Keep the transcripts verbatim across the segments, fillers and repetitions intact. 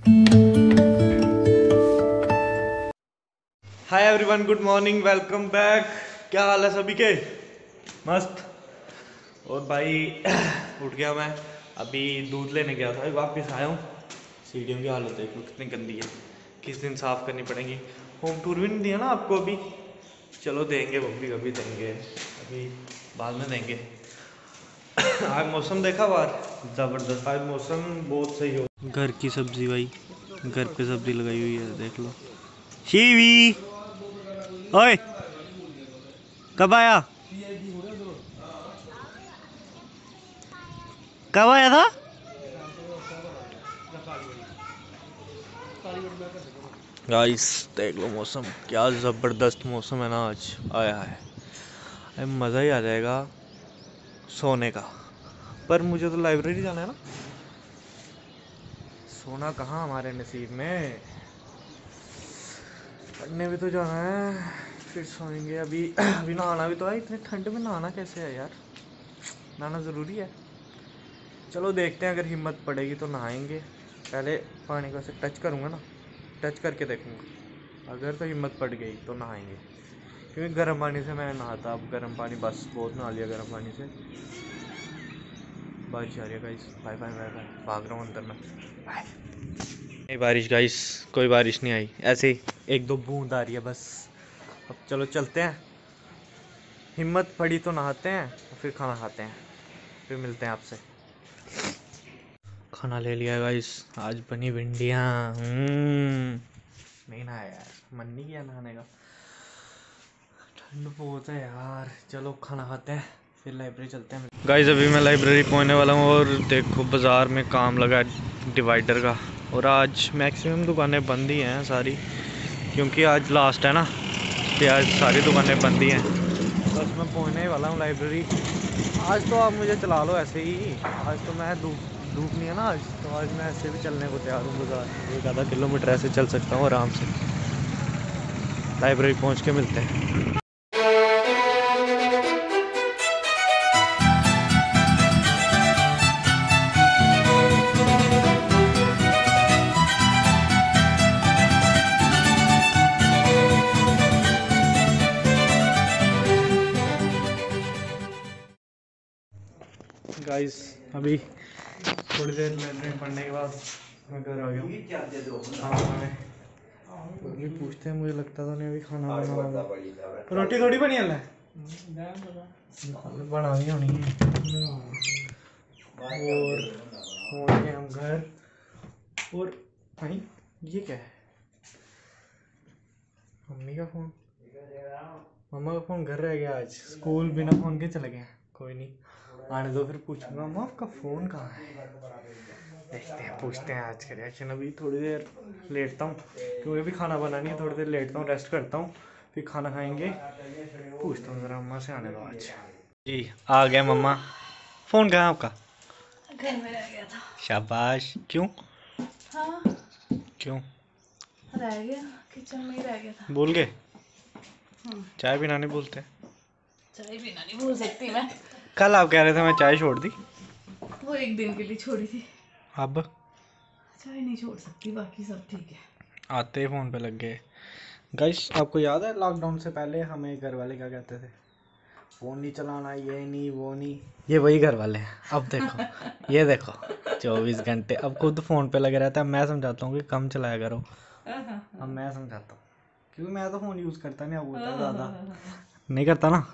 हाय everyone, good morning, welcome back. क्या हाल है सभी के? मस्त। और भाई उठ गया मैं, अभी दूध लेने गया था, वापस आया हूँ। सीढ़ियों की हालत देखो कितनी गंदी है, किस दिन साफ़ करनी पड़ेगी। होम टूर भी नहीं दिया ना आपको अभी, चलो देंगे, वो भी कभी देंगे, अभी बाद में देंगे। आज मौसम देखा बाहर, ज़बरदस्त आज मौसम बहुत सही हो। घर की सब्जी भाई, घर पे सब्जी लगाई हुई है, देख लो। शिवी ओए कब आया? कब आया था? गाइस देख लो मौसम, क्या ज़बरदस्त मौसम है ना आज आया है। अरे मज़ा ही आ जाएगा सोने का। पर मुझे तो लाइब्रेरी जाना है ना, सोना कहाँ हमारे नसीब में, पढ़ने भी तो जाना है, फिर सोएंगे। अभी अभी नहाना भी तो है, इतने ठंड में नहाना कैसे है यार, नहाना ज़रूरी है। चलो देखते हैं, अगर हिम्मत पड़ेगी तो नहाएंगे। पहले पानी को ऐसे टच करूँगा ना, टच करके देखूँगा, अगर तो हिम्मत पड़ गई तो नहाएंगे। क्योंकि गर्म पानी से मैं नहाता, अब गर्म पानी बस बहुत नहा लिया गर्म पानी से। बारिश आ रही है guys, bye bye bye bye, भाग रहा हूँ अंदर में, बाय। नहीं बारिश गाइस, कोई बारिश नहीं आई, ऐसे ही एक दो बूंद आ रही है बस। अब चलो चलते हैं, हिम्मत पड़ी तो नहाते हैं, फिर खाना खाते हैं, फिर मिलते हैं आपसे। खाना ले लिया गाइस, आज बनी भिंडियाँ। नहीं नहाया यार, मन नहीं किया नहाने का, ठंड बहुत है यार। चलो खाना खाते हैं, फिर लाइब्रेरी चलते हैं गाइस। अभी मैं लाइब्रेरी पहुंचने वाला हूँ और देखो बाज़ार में काम लगा डिवाइडर का, और आज मैक्सिमम दुकानें बंद ही हैं सारी, क्योंकि आज लास्ट है ना, तो आज सारी दुकानें बंद ही हैं। बस मैं पहुंचने वाला हूँ लाइब्रेरी। आज तो आप मुझे चला लो ऐसे ही, आज तो मैं धूप धूप नहीं है ना आज, तो आज मैं ऐसे भी चलने को तैयार हूँ बाज़ार, एक आधा किलोमीटर ऐसे चल सकता हूँ आराम से। लाइब्रेरी पहुँच के मिलते हैं। गाइस अभी थोड़ी देर लाइब्रेरी पढ़ने के बाद मैं घर आ गया हूँ। खाना में अभी पूछते हैं, मुझे लगता तो नहीं अभी खाना बना होगा। रोटी थोड़ी बनी है, बना दी होनी है। और पहुँच गए हम घर। और भाई ये क्या है, मम्मी का फ़ोन, मम्मा का फ़ोन घर रह गया आज, स्कूल बिना फ़ोन के चले गए। कोई नहीं, आने दो, फिर पूछूंगा मम्मा आपका फ़ोन कहाँ है। देखते हैं, पूछते हैं आज का रिएक्शन। अभी थोड़ी देर लेटता हूँ, क्योंकि अभी खाना बनानी है, थोड़ी देर लेटता हूँ, रेस्ट करता हूँ, फिर खाना खाएंगे। पूछता हूँ ज़रा मम्मा से, आने दो आज। जी आ गया मम्मा। फ़ोन कहाँ है आपका? घर में रह गया था। शाबाश। क्यों? हाँ क्यों रह गया, किचन में ही रह गया था। भूल गए? चाय पीना नहीं भूलते? चाय पीना नहीं भूल सकती मैं। कल आप कह रहे थे मैं चाय छोड़ दी। वो एक दिन के लिए छोड़ी थी, अब चाय नहीं छोड़ सकती, बाकी सब ठीक है। आते ही फ़ोन पे लग गए। गाइस आपको याद है लॉकडाउन से पहले हमें घर वाले क्या कहते थे? फ़ोन नहीं चलाना, ये नहीं वो नहीं। ये वही घर वाले हैं। अब देखो ये देखो चौबीस घंटे अब खुद फ़ोन पे लगे रहता है। मैं समझाता हूँ कि कम चलाया करो, अब मैं समझाता हूँ, क्योंकि मैं तो फ़ोन यूज़ करता नहीं, अब होता है ज़्यादा नहीं करता ना।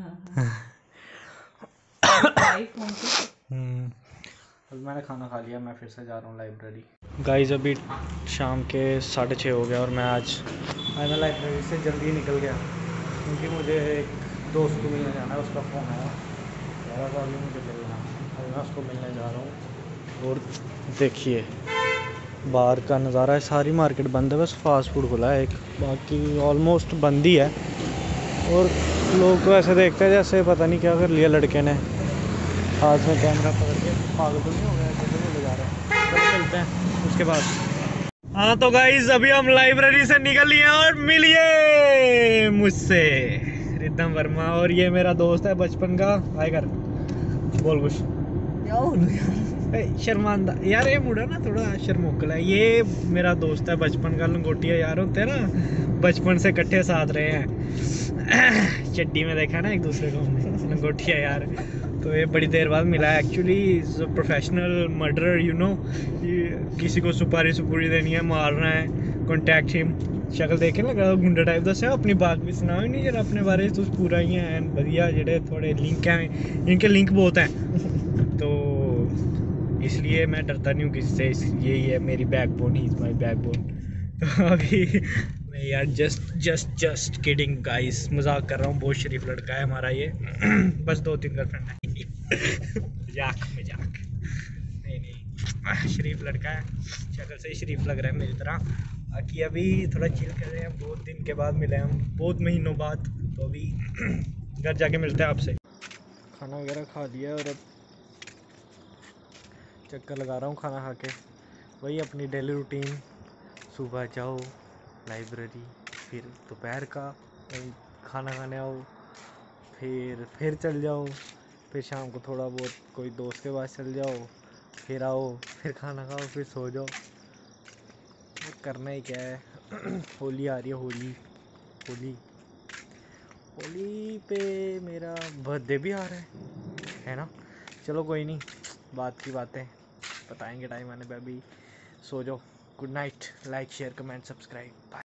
अभी मैंने खाना खा लिया, मैं फिर से जा रहा हूँ लाइब्रेरी। गाइस अभी शाम के साढ़े छः हो गया और मैं आज आज मैं लाइब्रेरी से जल्दी ही निकल गया, क्योंकि मुझे एक दोस्त को मिलने जाना है, उसका फ़ोन आया, ज़्यादा सा अभी मुझे मिलना है, अभी मैं उसको मिलने जा रहा हूँ। और देखिए बाहर का नज़ारा है, सारी मार्केट बंद है, बस फास्ट फूड खुला है एक, बाकी ऑलमोस्ट बंद ही है। और लोग तो ऐसे देखते हैं जैसे पता नहीं क्या कर लिया लड़के ने, हाथ में कैमरा पकड़ के, पागल तो नहीं हो गया, कैसे बोले जा रहे हैं। चलो मिलते हैं उसके बाद। हाँ तो गाइस अभी हम लाइब्रेरी से निकल लिए और मिलिए मुझसे रिद्धम वर्मा, और ये मेरा दोस्त है बचपन का। हाय कर, बोल कुछ। शर्मांदा यार, ये मुड़ा ना थोड़ा शर्मोकला है। ये मेरा दोस्त है बचपन का, लंगोटिया यार होते हैं ना, बचपन से इकट्ठे साथ रहे हैं। चड्डी में देखा ना एक दूसरे को हमने, लंगोटिया यार। तो ये बड़ी देर बाद मिला है। Actually is professional murderer, you know. किसी को सुपारी सुपूरी देनी है, मारना है, कॉन्टैक्ट हिम। शक्ल देखे लग रहा गुंडा टाइप। दस अपनी बात भी सुनाओ ही नहीं जरा अपने बारे तुस पूरा ही हैं बढ़िया, जेडे थोड़े लिंक हैं, इनके लिंक बहुत हैं। तो इसलिए मैं डरता नहीं हूँ किसी से। यही है मेरी backbone, he is my backbone. तो अभी मैं यार just just just kidding guys, मजाक कर रहा हूँ। बहुत शरीफ लड़का है हमारा ये। बस दो तीन गर्लफ्रेंड है। मजाक मजाक नहीं नहीं, शरीफ लड़का है, शक्ल से ही शरीफ लग रहा है मेरी तरह। बाकी अभी थोड़ा चिल कर रहे हैं, बहुत दिन के बाद मिले हम, बहुत महीनों बाद। तो अभी घर जाके मिलते हैं आपसे। खाना वगैरह खा लिया और अब चक्कर लगा रहा हूँ खाना खा के। वही अपनी डेली रूटीन, सुबह जाओ लाइब्रेरी, फिर दोपहर का खाना खाने आओ, फिर फिर चल जाओ, फिर शाम को थोड़ा बहुत कोई दोस्त के पास चल जाओ, फिर आओ, फिर खाना खाओ, फिर सो जाओ। करना ही क्या है। होली आ रही है, होली होली होली पे मेरा बर्थडे भी आ रहा है है ना। चलो कोई नहीं, बात की बातें बताएंगे टाइम आने पे। अभी सो जाओ। Good night. Like share comment subscribe. Bye.